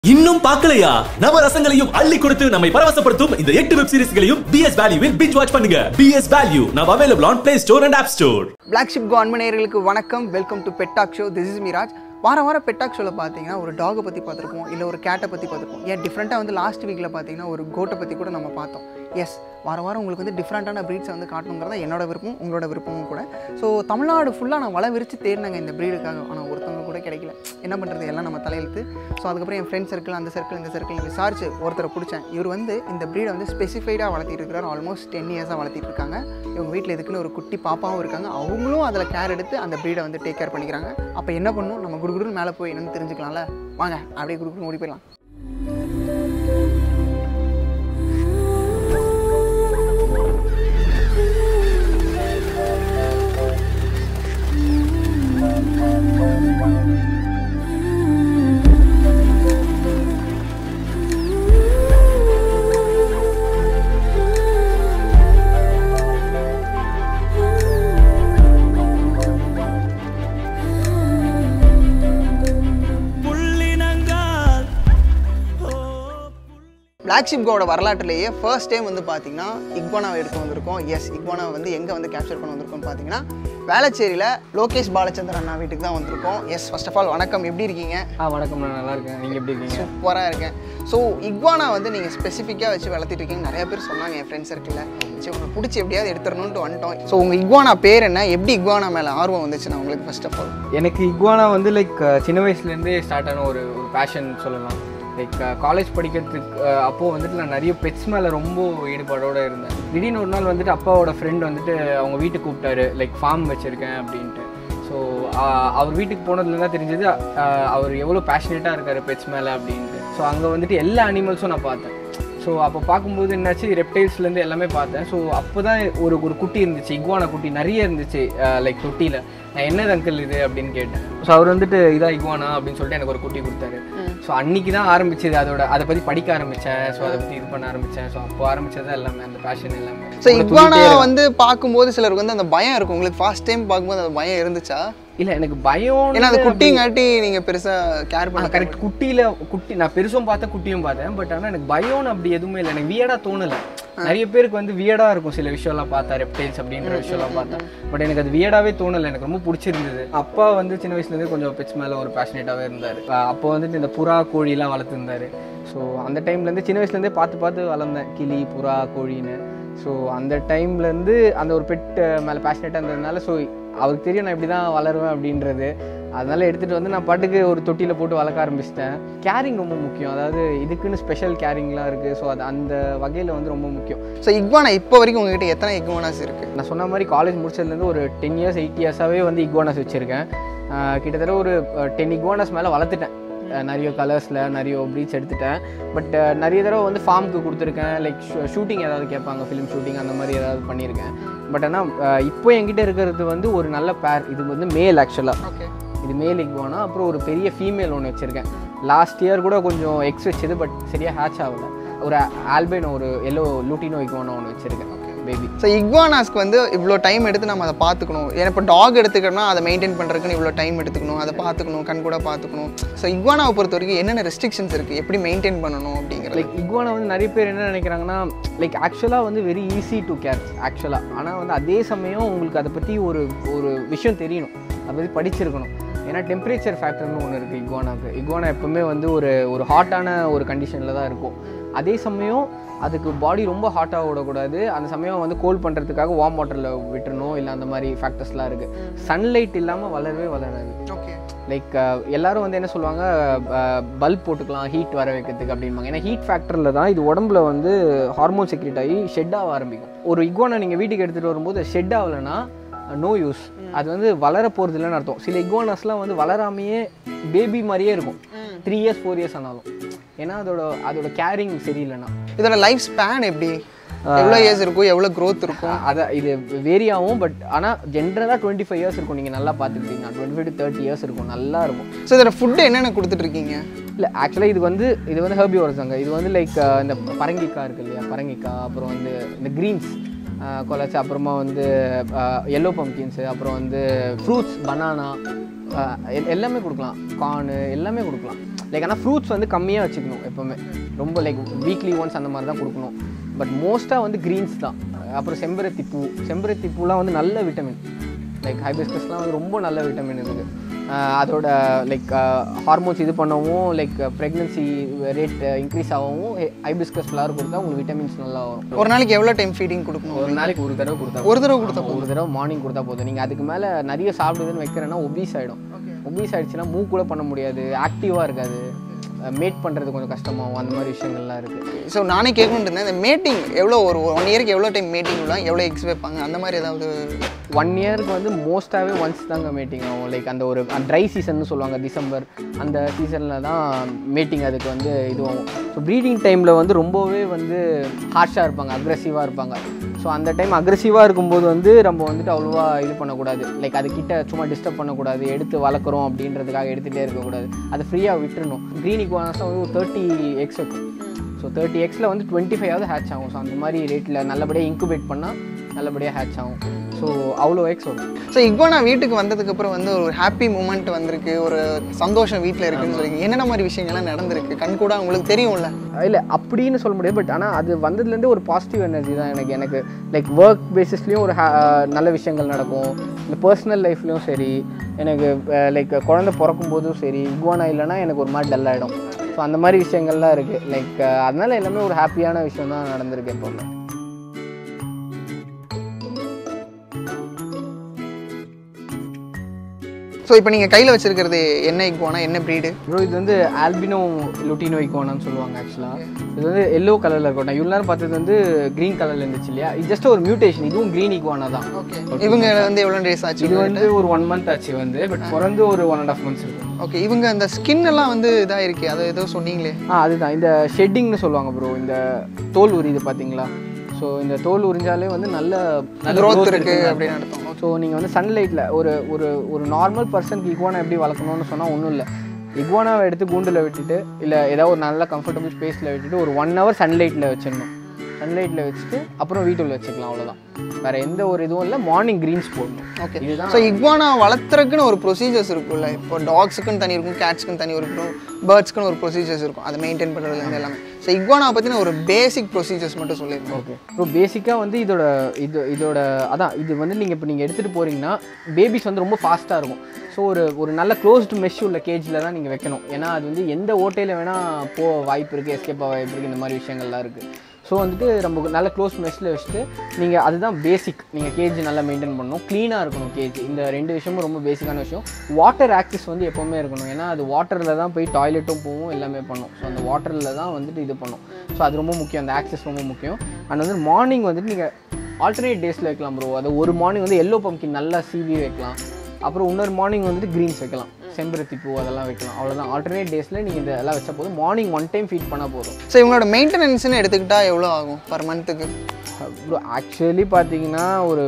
இன்னும் பார்க்கலையா? நம்ம ரசங்களையும் அள்ளி கொடுத்து நம்மை பரவசப்படுத்தும் இந்த 8 வெப் சீரிஸ்களையும் BS Valueவில் binge watch பண்ணுங்க. BS Value now available on Play Store and App Store. Blacksheep Go அன்பனேயர்களுக்கு வணக்கம். Welcome to pet talk show. This is Miraj. வாரம் பெட் டாக் ஷோவில் பார்த்தீங்கன்னா ஒரு டாகை பற்றி பார்த்துருப்போம், இல்லை ஒரு கேட்டை பற்றி பார்த்துருப்போம். ஏன் டிஃப்ரெண்ட்டாக வந்து லாஸ்ட் வீக்கில் பார்த்தீங்கன்னா ஒரு கோட்டை பற்றி கூட நம்ம பார்த்தோம். எஸ், வாரம் உங்களுக்கு வந்து டிஃப்ரெண்ட்டான ப்ரீட்ஸை வந்து காட்டணுங்கிறத என்னோட விருப்பம், உங்களோட விருப்பமும் கூட. ஸோ தமிழ்நாடு ஃபுல்லாக நான் வலை விரித்து தேடினாங்க இந்த ப்ரீடுக்காக. ஆனால் ஒருத்தவங்க கூட கிடைக்கல. என்ன பண்ணுறது, எல்லாம் நம்ம தலையெழுத்து. ஸோ அதுக்கப்புறம் என் ஃப்ரெண்ட் சர்க்கிள், அந்த சர்க்கிள், இந்த சர்க்கிள் விசாரிச்சு ஒருத்தரை பிடிச்சேன். இவர் வந்து இந்த ப்ரீடை வந்து ஸ்பெசிஃபைடாக வளர்த்திட்டு இருக்கிறார். ஆல்மோஸ்ட் 10 இயர்ஸாக வளர்த்திட்டு இருக்காங்க. இவங்க வீட்டில் இதுக்குன்னு ஒரு குட்டி பாப்பாவும் இருக்காங்க. அவங்களும் அதில் கேர் எடுத்து அந்த ப்ரீடை வந்து டேக் கேர் பண்ணிக்கிறாங்க. அப்போ என்ன பண்ணணும், நம்ம குடுகுடுன்னு மேலே போய் என்னென்னு தெரிஞ்சுக்கலாம்ல. வாங்க அப்படியே குடுகுடுன்னு ஓடி போயிடலாம். Blacksheep Go வரலாற்றிலேயே ஃபர்ஸ்ட் டைம் வந்து பார்த்தீங்கன்னா இக்வானாவை எடுத்து வந்திருக்கோம். எஸ், இக்வானாவை வந்து எங்கே வந்து கேப்சர் பண்ண வந்திருக்கோம்னு பார்த்தீங்கன்னா வேளச்சேரியில் லோகேஷ் பாலச்சந்திரன் அண்ணா வீட்டுக்கு தான் வந்திருக்கோம். எஸ், ஃபர்ஸ்ட் ஆஃப் ஆல் வணக்கம், எப்படி இருக்கீங்க? வணக்கம், நான் நல்லா இருக்கேன். நீங்கள் எப்படி இருக்கீங்க? சூப்பராக இருக்கேன். ஸோ இக்வானா வந்து நீங்கள் ஸ்பெசிஃபிக்காக வச்சு வளர்த்திட்டு இருக்கீங்க. நிறைய பேர் சொன்னாங்க என் ஃப்ரெண்ட்ஸ் சர்க்கிளில். சரி, உங்களுக்கு பிடிச்சி எப்படியாவது எடுத்துடணுன்ட்டு வந்துட்டோம். ஸோ உங்கள் இக்வானா பேர் என்ன, எப்படி இக்வானா மேலே ஆர்வம் வந்துச்சு நான் உங்களுக்கு? ஃபர்ஸ்ட் ஆஃப் ஆல் எனக்கு இக்வானா வந்து சின்ன வயசுலேருந்தே ஸ்டார்ட் ஆன ஒரு பேஷன் சொல்லலாம். காலேஜ் படிக்கிறதுக்கு அப்போது வந்துட்டு நான் நிறைய பெட்ஸ் மேலே ரொம்ப ஈடுபாடோடு இருந்தேன். திடீர்னு ஒரு நாள் வந்துட்டு அப்பாவோட ஃப்ரெண்ட் வந்துட்டு அவங்க வீட்டுக்கு கூப்பிட்டாரு, ஃபார்ம் வச்சுருக்கேன் அப்படின்ட்டு. ஸோ அவர் வீட்டுக்கு போனதுல தான் தெரிஞ்சது அவர் எவ்வளோ பேஷனேட்டாக இருக்கார் பெட்ஸ் மேலே அப்படின்ட்டு. ஸோ அங்கே வந்துட்டு எல்லா அனிமல்ஸும் நான் பார்த்தேன். ஸோ அப்போ பார்க்கும்போது என்னாச்சு, ரெப்டைல்ஸ்லேருந்து எல்லாமே பார்த்தேன். ஸோ அப்போ தான் ஒரு குட்டி இருந்துச்சு, இக்வானா குட்டி நிறைய இருந்துச்சு தொட்டியில். நான் என்னது அங்கிள் இது அப்படின்னு கேட்டேன். ஸோ அவர் வந்துட்டு இதான் இக்வானா அப்படின்னு சொல்லிட்டு எனக்கு ஒரு குட்டி கொடுத்தாரு. ஸோ அன்றைக்கி தான் ஆரம்பிச்சது, அதை பற்றி படிக்க ஆரம்பித்தேன். ஸோ அதை பற்றி இது பண்ண ஆரம்பித்தேன். ஸோ அப்போ ஆரம்பித்தது தான் எல்லாமே, அந்த பேஷன் எல்லாமே. ஸோ இக்வானா வந்து பார்க்கும்போது சிலருக்கு வந்து அந்த பயம் இருக்கும். உங்களுக்கு ஃபர்ஸ்ட் டைம் பார்க்கும்போது அந்த பயம் இருந்துச்சா? இல்லை, எனக்கு பயம், ஏன்னா அது குட்டிங்காட்டி நீங்கள் பெருசாக கேர் பண்ண. கரெக்ட், குட்டி நான் பெருசும் பார்த்தேன், குட்டியும் பார்த்தேன். பட் ஆனால் எனக்கு பயம்னு அப்படி எதுவுமே இல்லை. எனக்கு வியர்டாக தோணலை. நிறைய பேருக்கு வந்து வியர்டாக இருக்கும் சில விஷயம்லாம் பார்த்தா, ரெப்டைல்ஸ் அப்படின்ற விஷயம்லாம் பார்த்தேன். பட் எனக்கு அது வியர்டாகவே தோணலை, எனக்கு ரொம்ப பிடிச்சிருந்தது. அப்பா வந்து சின்ன வயசுலேருந்து கொஞ்சம் பெட்ஸ் மேலே ஒரு பேஷனேட்டாகவே இருந்தார். அப்போ வந்துட்டு இந்த புறா கோழிலாம் வளர்த்துருந்தார். ஸோ அந்த டைம்லேருந்து சின்ன வயசுலேருந்தே பார்த்து வளர்ந்தேன், கிளி, புறா, கோழின்னு. ஸோ அந்த டைம்லேருந்து அந்த ஒரு பெட் மேலே பேஷனேட்டாக இருந்ததுனால ஸோ அவருக்கு தெரியும் நான் இப்படி தான் வளருவேன் அப்படின்றது. அதனால் எடுத்துகிட்டு வந்து நான் பாட்டுக்கு ஒரு தொட்டியில் போட்டு வளர்க்க ஆரம்பிச்சிட்டேன். கேரிங் ரொம்ப முக்கியம், அதாவது இதுக்குன்னு ஸ்பெஷல் கேரிங்லாம் இருக்குது. ஸோ அது அந்த வகையில் வந்து ரொம்ப முக்கியம். ஸோ இக்வானா இப்போ வரைக்கும் உங்ககிட்ட எத்தனை இக்வானாஸ் இருக்குது? நான் சொன்ன மாதிரி காலேஜ் முடிச்சதுலேருந்து ஒரு 10 இயர்ஸ் 8 இயர்ஸாகவே வந்து இக்வானாஸ் வச்சுருக்கேன். கிட்டத்தட்ட ஒரு 10 இக்வானாஸ் மேலே வளர்த்துட்டேன். நிறைய கலர்ஸில் நிறைய ப்ரீட்ஸ் எடுத்துட்டேன். பட் நிறைய தடவை வந்து ஃபார்முக்கு கொடுத்துருக்கேன். ஷூட்டிங் ஏதாவது கேட்பாங்க, ஃபிலிம் ஷூட்டிங் அந்த மாதிரி ஏதாவது பண்ணியிருக்கேன். பட் ஆனால் இப்போ என்கிட்ட இருக்கிறது வந்து ஒரு நல்ல பேர். இது வந்து மேல், ஆக்சுவலாக இது மேல் இக்வானா. அப்புறம் ஒரு பெரிய ஃபீமேல் ஒன்று வச்சுருக்கேன். லாஸ்ட் இயர் கூட கொஞ்சம் எக்ஸ் வச்சது, பட் சரியாக ஹேட்ச் ஆகலை. ஒரு ஆல்பைனோ, ஒரு எல்லோ லூட்டினோ இக்வானா ஒன்று வச்சுருக்கேன், பேபி. ஸோ இக்வானாஸ்க்கு வந்து இவ்வளோ டைம் எடுத்து நம்ம அதை பார்த்துக்கணும். ஏன்னா இப்போ டாக் எடுத்துக்கணும்னா அதை மெயின்டைன் பண்ணுறதுக்குன்னு இவ்வளோ டைம் எடுத்துக்கணும், அதை பார்த்துக்கணும், கண் கூட பார்த்துக்கணும். ஸோ இக்வானாவை பொறுத்த வரைக்கும் என்னென்ன ரெஸ்ட்ரிக்ஷன்ஸ் இருக்குது, எப்படி மெயின்டைன் பண்ணணும் அப்படிங்கிற? இக்வானா வந்து நிறைய பேர் என்ன நினைக்கிறாங்கன்னா ஆக்சுவலாக வந்து வெரி ஈஸி டு கேர் ஆக்சுவலாக. ஆனால் வந்து அதே சமயம் உங்களுக்கு அதை பற்றி ஒரு விஷயம் தெரியணும், அதை பற்றி படிச்சிருக்கணும். ஏன்னா டெம்பரேச்சர் ஃபேக்டர்னு ஒன்று இருக்குது இக்வானாவுக்கு. இக்வானா எப்போவுமே வந்து ஒரு ஹாட்டான ஒரு கண்டிஷனில் தான் இருக்கும். அதே சமயம் அதுக்கு பாடி ரொம்ப ஹாட்டாக விடக்கூடாது. அந்த சமயம் வந்து கோல்ட் பண்ணுறதுக்காக வார்ம் வாட்டரில் விட்டுறணும். இல்லை அந்த மாதிரி ஃபேக்டர்ஸ்லாம் இருக்குது. சன்லைட் இல்லாமல் வளரவே வளராது. எல்லோரும் வந்து என்ன சொல்லுவாங்க, பல்ப் போட்டுக்கலாம் ஹீட் வர வைக்கிறதுக்கு அப்படின்பாங்க. ஏன்னா ஹீட் ஃபேக்டரில் தான் இது உடம்புல வந்து ஹார்மோன் செக்ரேட் ஆகி ஷெட் ஆக ஆரம்பிக்கும். ஒரு இக்வானா நீங்கள் வீட்டுக்கு எடுத்துகிட்டு வரும்போது ஷெட் ஆகலைன்னா நோ யூஸ், அது வந்து வளர போகிறது இல்லைன்னு அர்த்தம். சில இக்வானாஸ்லாம் வந்து வளராமையே பேபி மாதிரியே இருக்கும் 3 இயர்ஸ் 4 இயர்ஸ் ஆனாலும். ஏன்னா அதோட கேரிங் சரியில்லைன்னா. இதோட லைஃப் ஸ்பேன் எப்படி, எவ்வளோ இயர்ஸ் இருக்கும், எவ்வளோ க்ரோத் இருக்கும்? அதான் இது வேரி ஆகும். பட் ஆனால் ஜென்ரலாக 25 இயர்ஸ் இருக்கும். நீங்கள் நல்லா பார்த்துக்கிட்டீங்கன்னா 25 to 30 இயர்ஸ் இருக்கும், நல்லா இருக்கும். ஸோ இதோட ஃபுட்டு என்னென்ன கொடுத்துட்ருக்கீங்க? இல்லை, ஆக்சுவலாக இது வந்து ஹெர்பிவோரஸ் தாங்க. இது வந்து இந்த பரங்கிக்காய் இருக்குது இல்லையா, பரங்கிக்காய், அப்புறம் வந்து இந்த க்ரீன்ஸ் கொலைச்சி, அப்புறமா வந்து எல்லோ பம்கின்ஸு, அப்புறம் வந்து ஃப்ரூட்ஸ், பனானா, எல்லாமே கொடுக்கலாம், கார்னு எல்லாமே கொடுக்கலாம். லைக் ஆனால் ஃப்ரூட்ஸ் வந்து கம்மியாக வச்சுக்கணும் எப்போவுமே, ரொம்ப லைக் வீக்லி ஒன்ஸ் அந்த மாதிரி தான் கொடுக்கணும். பட் மோஸ்ட்டாக வந்து க்ரீன்ஸ் தான். அப்புறம் செம்பருத்தி பூலாம் வந்து நல்ல விட்டமின், லைக் ஹைபிஸ்கஸ்லாம் வந்து ரொம்ப நல்ல விட்டமின் இருக்குது. அதோட லைக் ஹார்மோன்ஸ் இது பண்ணவும், லைக் ப்ரெக்னன்சி ரேட் இன்க்ரீஸ் ஆகவும் ஹைபிஸ்கஸ் ஃப்ளவர் கொடுத்தா உங்களுக்கு விட்டமின்ஸ் நல்லா வரும். ஒரு நாளைக்கு எவ்வளோ டைம் ஃபீடிங் கொடுக்கணும்? ஒரு நாளைக்கு ஒரு தடவை கொடுத்தா ஒரு தடவை மார்னிங் கொடுத்தா போதும். நீங்கள் அதுக்கு மேலே நிறைய சாப்பிடுதுன்னு வைக்கிறேன்னா ஒபீஸ் ஆகிடும். ஒபீஸ் ஆகிடுச்சுன்னா மூவ் கூட பண்ண முடியாது, ஆக்டிவாக இருக்காது, மேட் பண்ணுறது கொஞ்சம் கஷ்டமாகும், அந்த மாதிரி விஷயங்கள்லாம் இருக்குது. ஸோ நானே கேட்கணுன்னு இருந்தேன், இந்த மேட்டிங் எவ்வளோ ஒரு 1 இயருக்கு எவ்வளோ டைம் மேட்டிங் விடலாம், எவ்வளோ எக்ஸ் வைப்பாங்க, அந்த மாதிரி ஏதாவது? 1 இயருக்கு வந்து மோஸ்ட்டாகவே ஒன்ஸ் தாங்க மேட்டிங் ஆகும். லைக் அந்த ஒரு ட்ரை சீசன்னு சொல்லுவாங்க, டிசம்பர் அந்த சீசனில் தான் மேட்டிங் அதுக்கு வந்து இதுவாகும். ஸோ ப்ரீடிங் டைமில் வந்து ரொம்பவே வந்து ஹார்ஷாக இருப்பாங்க, அக்ரெசிவாக இருப்பாங்க. ஸோ அந்த டைம் அக்ரெசிவாக இருக்கும்போது வந்து நம்ம வந்துட்டு அவ்வளோவா இது பண்ணக்கூடாது, லைக் அதுக்கிட்ட சும்மா டிஸ்டர்ப் பண்ணக்கூடாது, எடுத்து வளர்க்குறோம் அப்படின்றதுக்காக எடுத்துகிட்டே இருக்கக்கூடாது, அதை ஃப்ரீயாக விட்டுருணும். க்ரீன் இகுவானாஸ் வந்து ஒரு 30 எக்ஸ் இருக்கும். ஸோ 30 எக்ஸில் வந்து 25 ஹேட்ச் ஆகும். ஸோ அந்த மாதிரி ரேட்டில் நல்லபடியாக இன்குபேட் பண்ணால் நல்லபடியாக ஹேட்ச் ஆகும். ஸோ அவ்வளோ எக்ஸ் வரும். ஸோ இக்வானா வீட்டுக்கு வந்ததுக்கப்புறம் வந்து ஒரு ஹாப்பி மூமெண்ட் வந்திருக்கு, ஒரு சந்தோஷம் வீட்டில் இருக்குன்னு சொல்லி என்னென்ன மாதிரி விஷயங்கள்லாம் நடந்திருக்கு கண் கூட உங்களுக்கு தெரியும்ல? இல்லை அப்படின்னு சொல்ல முடியாது, பட் ஆனால் அது வந்ததுலேருந்து ஒரு பாசிட்டிவ் எனர்ஜி தான் எனக்கு லைக் ஒர்க் பேசிஸ்லேயும் ஒரு நல்ல விஷயங்கள் நடக்கும், இந்த பர்சனல் லைஃப்லேயும் சரி, எனக்கு லைக் குழந்தை பிறக்கும் போதும் சரி, இக்வானா இல்லைன்னா எனக்கு ஒரு மாதிரி டல் ஆகிடும். ஸோ அந்த மாதிரி விஷயங்கள்லாம் இருக்குது. லைக் அதனால எல்லாமே ஒரு ஹாப்பியான விஷயம் தான் நடந்திருக்கு எப்போவுமே. ஸோ இப்போ நீங்கள் கையில் வச்சிருக்கிறது என்ன இக்வானா, என்ன ப்ரீடு? ப்ரோ இது வந்து ஆல்பினோ லுட்டினோ இக்வானான்னு சொல்லுவாங்க. ஆக்சுவலாக இது வந்து எல்லோ கலரில் இருக்கும். நான் இவ்வளோ நேரம் பார்த்தது வந்து க்ரீன் கலரில் இருந்துச்சு இல்லையா, இது ஜஸ்ட் ஒரு மியூட்டேஷன். இதுவும் க்ரீன் இக்வானா தான். ஓகே. இவங்க வந்து எவ்வளோ டேஸ் ஆச்சு? இது வந்து ஒரு 1 மந்த் ஆச்சு வந்து, பட் பிறந்து ஒரு 1.5 months இருக்கும். ஓகே. இவங்க அந்த ஸ்கின் எல்லாம் வந்து இதாக இருக்கு, அதை ஏதோ சொன்னீங்களே? அதுதான் இந்த ஷெட்டிங்னு சொல்லுவாங்க ப்ரோ. இந்த தோல் உரியுது பார்த்தீங்களா, ஸோ இந்த தோல் உரிஞ்சாலே வந்து நல்ல க்ரோத் இருக்குது அப்படின்னு அர்த்தம். ஸோ நீங்கள் வந்து சன்லைட்டில் ஒரு நார்மல் பர்சனுக்கு இக்வானா எப்படி வளர்க்கணும்னு சொன்னால் ஒன்றும் இல்லை, இக்வானாவை எடுத்து கூண்டில் விட்டுட்டு இல்லை ஏதாவது ஒரு நல்ல கம்ஃபர்டபுள் ஸ்பேஸில் விட்டுட்டு ஒரு 1 hour சன்லைட்டில் வச்சிடணும். சன்லைட்டில் வச்சுட்டு அப்புறம் வீட்டுள்ள வச்சுக்கலாம், அவ்வளோதான். வேறு எந்த ஒரு இதுவும் இல்லை. மார்னிங் க்ரீன்ஸ் போடணும். ஓகே. ஸோ இக்வானா வளர்த்துறதுக்குன்னு ஒரு ப்ரொசீஜர்ஸ் இருக்கும்ல, இப்போ டாக்ஸுக்குன்னு தனி இருக்கும், கேட்ஸ்க்குன்னு தனி இருக்கும், பேர்ட்ஸ்க்குன்னு ஒரு ப்ரொசீஜர்ஸ் இருக்கும், அதை மெயின்டைன் பண்ணுறதுலேருந்து எல்லாமே. ஸோ இக்வானாவை பற்றின ஒரு பேசிக் ப்ரொசீஜர்ஸ் மட்டும் சொல்லியிருக்கோம். Okay bro. பேசிக்காக வந்து இதோட அதான் இது வந்து நீங்கள் இப்போ நீங்கள் எடுத்துகிட்டு போகிறீங்கன்னா பேபிஸ் வந்து ரொம்ப ஃபாஸ்ட்டாக இருக்கும். ஸோ ஒரு நல்ல க்ளோஸ்டு மெஷ் உள்ள கேஜில் தான் நீங்கள் வைக்கணும். ஏன்னா அது வந்து எந்த ஓட்டையில் வேணால் வாய்ப்பு இருக்குது, எஸ்கேப் ஆக வாய்ப்பு இருக்குது, இந்த மாதிரி விஷயங்கள்லாம் இருக்குது. ஸோ வந்துட்டு நம்ம நல்ல க்ளோஸ் மெஷ்ஷில் வச்சுட்டு நீங்கள் அதுதான் பேசிக். நீங்கள் கேஜ் நல்லா மெயின்டைன் பண்ணணும், க்ளீனாக இருக்கணும் கேஜ். இந்த 2 விஷயமும் ரொம்ப பேசிக்கான விஷயம். வாட்டர் ஆக்சஸ் வந்து எப்போவுமே இருக்கணும், ஏன்னா அது வாட்டரில் தான் போய் டாய்லெட்டும் போகும், எல்லாமே பண்ணும். ஸோ அந்த வாட்டரில் தான் வந்துட்டு இது பண்ணும். ஸோ அது ரொம்ப முக்கியம், அந்த ஆக்சஸ் ரொம்ப முக்கியம். அண்ட் வந்து மார்னிங் வந்துட்டு நீங்கள் ஆல்டர்னேட் டேஸில் வைக்கலாம் ப்ரோ. அது ஒரு மார்னிங் வந்து எல்லோ பம்ப்கின் நல்லா சீவி வைக்கலாம், அப்புறம் இன்னொரு மார்னிங் வந்துட்டு க்ரீன்ஸ் வைக்கலாம், செம்பருத்தி பூ அதெல்லாம் வைக்கலாம், அவ்வளோதான். ஆல்டர்னேட் டேஸில் நீங்கள் இந்த எல்லாம் வச்சா போதும், மார்னிங் 1 time ஃபீட் பண்ணால் போதும். ஸோ இவங்களோட மெயின்டெனன்ஸ்னு எடுத்துக்கிட்டால் எவ்வளோ ஆகும் பர் மந்த்துக்கு? ப்ரோ ஆக்சுவலி பார்த்தீங்கன்னா ஒரு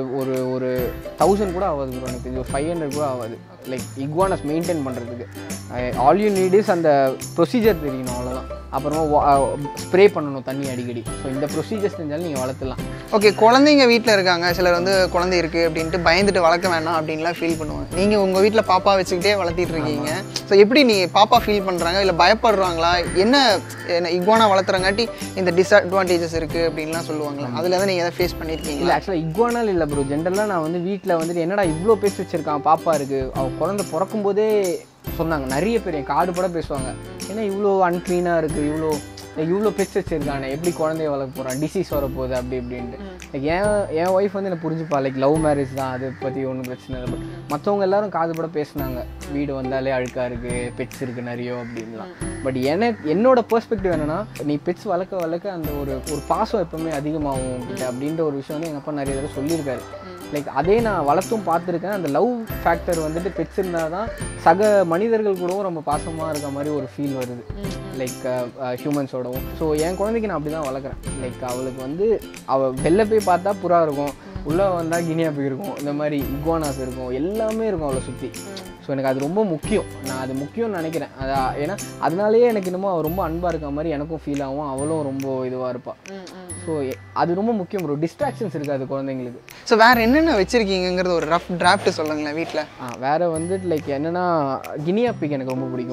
1000 கூட ஆகாது ப்ரோ, எனக்கு இது 500 கூட ஆகாது. லைக் இக்வானாஸ் மெயின்டைன் பண்ணுறதுக்கு ஆல் யூ நீட் இஸ் அந்த ப்ரொசீஜர் தெரியணும், அவ்வளோதான். அப்புறமா ஸ்ப்ரே பண்ணணும் தண்ணி அடிக்கடி. ஸோ இந்த ப்ரொசீஜர்ஸ் தெரிஞ்சாலும் நீங்கள் வளர்த்துலாம். ஓகே. குழந்தைங்க வீட்டில் இருக்காங்க, சிலர் வந்து குழந்தை இருக்குது அப்படின்ட்டு பயந்துட்டு வளர்க்க வேணாம் அப்படின்லாம் ஃபீல் பண்ணுவாங்க. நீங்கள் உங்கள் வீட்டில் பாப்பா வச்சுக்கிட்டே வளர்த்திட்டு இருக்கீங்க. ஸோ எப்படி நீங்கள் பாப்பா ஃபீல் பண்ணுறாங்க, இல்லை பயப்படுறாங்களா, என்ன இக்வானா வளர்த்துறங்காட்டி இந்த டிஸ்அட்வான்டேஜஸ் இருக்குது அப்படின்லாம் சொல்லுவாங்களா, அதில் தான் நீங்கள் எதாவது ஃபேஸ் பண்ணியிருக்கீங்க? இல்லை ஆக்சுவலாக இக்வானால் இல்லை ப்ரோ, ஜென்ரலாக நான் வந்து வீட்டில் வந்துட்டு என்னடா இவ்வளோ பேசி வச்சுருக்கான், பாப்பா இருக்குது, அவள் குழந்தை பிறக்கும்போதே சொன்னாங்க நிறைய பேர் என் கார்டு கூட பேசுவாங்க, ஏன்னா இவ்வளோ அன்க்ளீனாக இருக்குது, இவ்வளோ பெட்ஸ் வச்சுருக்கானே, எப்படி குழந்தைய வளர்க்க போகிறான், டிசீஸ் வரப்போகுது அப்படி இப்படின்ட்டு. லைக் என் ஒய்ஃப் வந்து என்னை புரிஞ்சுப்பா, லைக் லவ் மேரேஜ் தான், அதை பற்றி ஒன்றும் பிரச்சனை இல்லை. பட் மற்றவங்க எல்லாரும் காது பட பேசுனாங்க, வீடு வந்தாலே அழுக்காக இருக்குது, பெட்ஸ் இருக்குது நிறைய அப்படின்லாம். பட் என்னோட பெர்ஸ்பெக்டிவ் என்னென்னா, நீ பெட்ஸ் வளர்க்க அந்த ஒரு பாசம் எப்போவுமே அதிகமாகும் கிட்ட அப்படின்ற ஒரு விஷயம் வந்து எங்கள் அப்பா நிறைய தடவை சொல்லியிருக்காரு. லைக் அதே நான் வளர்த்தும் பார்த்துருக்கேன். அந்த லவ் ஃபேக்டர் வந்துட்டு பெட்ஸ் இருந்தால் தான் சக மனிதர்கள் கூடவும் ரொம்ப பாசமாக இருக்க மாதிரி ஒரு ஃபீல் வருது, லைக் ஹியூமன்ஸோடவும். ஸோ என் குழந்தைக்கு நான் அப்படி தான் வளர்க்குறேன். லைக் அவளுக்கு வந்து அவள் வெளில போய் பார்த்தா புறா இருக்கும், உள்ளே வந்தால் கினியாப்பி இருக்கும், இந்த மாதிரி இக்வானாஸ் இருக்கும், எல்லாமே இருக்கும் அவளை சுற்றி. ஸோ எனக்கு அது ரொம்ப முக்கியம், நான் அது முக்கியம்னு நினைக்கிறேன். ஏன்னா அதனாலேயே எனக்கு இன்னமும் அவள் ரொம்ப அன்பாக இருக்க மாதிரி எனக்கும் ஃபீல் ஆகும், அவளும் ரொம்ப இதுவாக இருப்பாள். ஸோ அது ரொம்ப முக்கியம் ப்ரோ. டிஸ்ட்ராக்ஷன்ஸ் இருக்காது குழந்தைங்களுக்கு. ஸோ வேறு என்னென்ன வச்சுருக்கீங்கிறது ஒரு ரஃப் டிராஃப்ட் சொல்லுங்களேன் வீட்டில். வேறு வந்துட்டு லைக் என்னென்னா கினியாப்பிக்கு எனக்கு ரொம்ப பிடிக்கும்.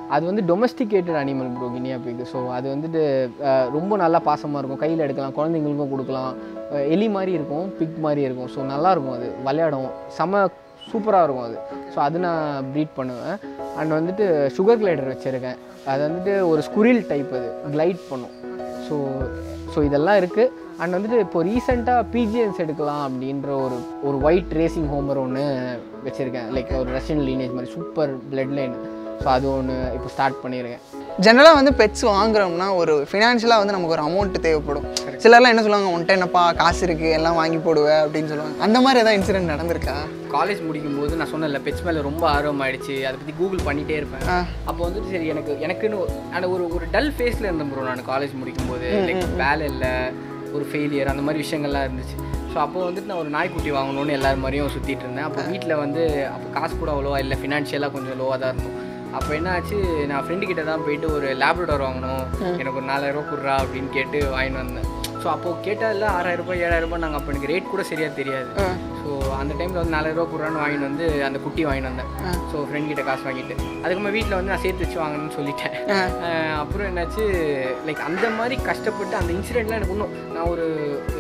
அது வந்து domesticated animal bro guinea pig. So அது வந்துட்டு ரொம்ப நல்லா பாசமாக இருக்கும், கையில் எடுக்கலாம், குழந்தைங்களுக்கும் கொடுக்கலாம். எலி மாதிரி இருக்கும், பிக் மாதிரி இருக்கும். ஸோ நல்லாயிருக்கும், அது விளையாடும், செம சூப்பராக இருக்கும் அது. ஸோ அது நான் ப்ரீட் பண்ணுவேன். அண்ட் வந்துட்டு சுகர் கிளைடர் வச்சுருக்கேன். அது வந்துட்டு ஒரு ஸ்குரில் டைப், அது கிளைட் பண்ணும். ஸோ இதெல்லாம் இருக்குது. அண்ட் வந்துட்டு இப்போ ரீசெண்டாக பிஜிஎன்ஸ் எடுக்கலாம் அப்படின்ற ஒரு ஒயிட் ரேசிங் ஹோமர் ஒன்று வச்சுருக்கேன். லைக் ஒரு ரஷ்யன் லீனேஜ் மாதிரி சூப்பர் பிளட் லைன். ஸோ அது ஒன்று இப்போ ஸ்டார்ட் பண்ணியிருக்கேன். ஜென்ரலாக வந்து பெட்ஸ் வாங்குறோம்னா ஒரு ஃபினான்ஷியலாக வந்து நமக்கு ஒரு அமௌண்ட் தேவைப்படும். சிலர்லாம் என்ன சொல்லுவாங்க, உன்ட்ட என்னப்பா காசு இருக்குது எல்லாம் வாங்கி போடுவேன் அப்படின்னு சொல்லுவாங்க. அந்த மாதிரி ஏதாவது இன்சிடென்ட் நடந்திருக்கா? காலேஜ் முடிக்கும் போது நான் சொன்னேன்ல, பெட்ஸ் மேலே ரொம்ப ஆர்வம் ஆயிடுச்சு. அதை பற்றி கூகுள் பண்ணிகிட்டே இருப்பேன். அப்போ வந்துட்டு சரி எனக்குன்னு அந்த ஒரு டல் ஃபேஸில் இருந்தேன் ப்ரோ. நான் காலேஜ் முடிக்கும் போது லைக் வேலை இல்லை, ஒரு ஃபெயிலியர், அந்த மாதிரி விஷயங்கள்லாம் இருந்துச்சு. ஸோ அப்போ வந்துட்டு நான் ஒரு நாய்க்குட்டி வாங்கணும்னு எல்லாரும் மாதிரியும் சுற்றிட்டு இருந்தேன். அப்போ வீட்டில் வந்து அப்போ காசு கூட அவ்வளோவா இல்லை, ஃபினான்ஷியலாக கொஞ்சம் லோவாக தான் இருக்கும். அப்போ என்ன ஆச்சு, நான் ஃப்ரெண்டுக்கிட்ட தான் போயிட்டு ஒரு லேப்ரடார் வாங்கணும், எனக்கு ஒரு 4000 ரூபா கொடுறா அப்படின்னு கேட்டு வாங்கிட்டு வந்தேன். ஸோ அப்போது கேட்டால் 6000 ரூபாய் 7000 ரூபாய் நாங்கள் அப்போ எனக்கு ரேட் கூட சரியாக தெரியாது. ஸோ அந்த டைமில் வந்து 4000 ரூபா கொடுறான்னு வாங்கிட்டு வந்து அந்த குட்டி வாங்கிட்டு வந்தேன். ஸோ ஃப்ரெண்ட்கிட்ட காசு வாங்கிட்டு அதுக்கப்புறமா வீட்டில் வந்து நான் சேர்த்து வச்சு வாங்கணும்னு சொல்லிட்டேன். அப்புறம் என்னாச்சு, லைக் அந்த மாதிரி கஷ்டப்பட்டு அந்த இன்சிடென்ட்லாம் எனக்கு இன்னும் நான் ஒரு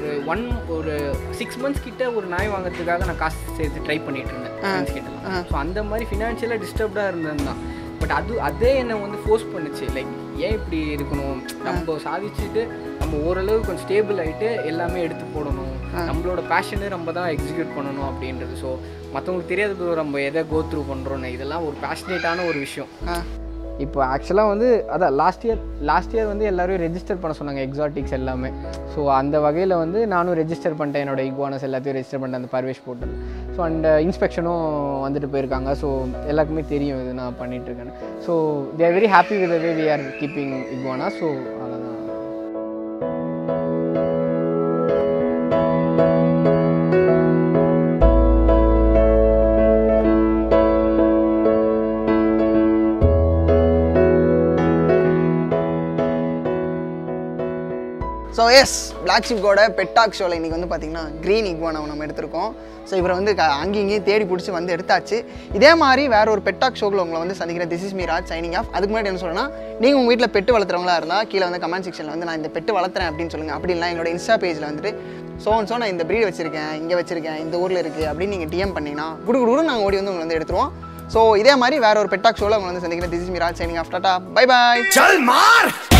6 months கிட்ட ஒரு நாய் வாங்குறதுக்காக நான் காசு சேர்த்து ட்ரை பண்ணிட்டு இருந்தேன் ஃப்ரெண்ட்ஸ் கிட்ட. ஸோ அந்த மாதிரி ஃபினான்ஷியலாக டிஸ்டர்ப்டாக இருந்தது தான். பட் அதே என்னை வந்து ஃபோர்ஸ் பண்ணுச்சு, லைக் ஏன் இப்படி இருக்கணும், நம்ம சாதிச்சுட்டு நம்ம ஓரளவு கொஞ்சம் ஸ்டேபிள் ஆகிட்டு எல்லாமே எடுத்து போடணும், நம்மளோட பேஷனு நம்ம தான் எக்ஸிக்யூட் பண்ணணும் அப்படின்றது. ஸோ மற்றவங்களுக்கு தெரியாது நம்ம எதை கோ த்ரூ பண்ணுறோன்னு, இதெல்லாம் ஒரு பேஷனேட்டான ஒரு விஷயம். இப்போ ஆக்சுவலாக வந்து அதான் லாஸ்ட் இயர் வந்து எல்லோரும் ரெஜிஸ்டர் பண்ண சொன்னாங்க, எக்ஸாட்டிக்ஸ் எல்லாமே. ஸோ அந்த வகையில் வந்து நானும் ரெஜிஸ்டர் பண்ணிட்டேன், என்னோட இக்வானஸ் எல்லாத்தையும் ரெஜிஸ்டர் பண்ணிட்டேன் அந்த பர்வேஷ் போர்ட்டல். ஸோ அண்ட் இன்ஸ்பெக்ஷனும் வந்துட்டு போயிருக்காங்க. ஸோ எல்லாருக்குமே தெரியும் இது நான் பண்ணிகிட்ருக்கேன்னு. So they are very happy with the way we are keeping iguana. So அதான். ஸோ எஸ், Blacksheep Goட பெட் டாக் ஷோவில் இன்றைக்கி வந்து பார்த்திங்கன்னா க்ரீன் இக்வானாவை நம்ம எடுத்திருக்கோம். ஸோ இவரை வந்து அங்கேயும் இங்கேயும் தேடி பிடிச்சி வந்து எடுத்தாச்சு. இதே மாதிரி வேறு ஒரு பெட் டாக் ஷோவில் உங்களை வந்து சந்திக்கிறேன். This is Miraj signing off. அதுக்கு முன்னாடி என்ன சொல்லணும்னா, நீங்கள் உங்கள் வீட்டில் பெட்டு வளர்த்துறவங்களா இருந்தால் கீழே வந்து கமெண்ட் செக்ஷனில் வந்து நான் இந்த பெட்டு வளர்த்துறேன் அப்படின்னு சொல்லுங்கள். அப்படி இல்லை என்னோட இன்ஸ்டா பேஜில் வந்துட்டு ஸோ நான் இந்த ப்ரீட் வச்சிருக்கேன், இங்கே வச்சிருக்கேன், இந்த ஊரில் இருக்குது அப்படின்னு நீங்கள் டிஎம் பண்ணிங்கன்னா குடு நாங்கள் ஓடி வந்து உங்களை வந்து எடுத்துருவோம். ஸோ இதே மாதிரி வேறு ஒரு பெட் டாக் ஷோவில் உங்களை வந்து சந்திக்கிறேன். This is Miraj signing off. டாடா, பை பாய்.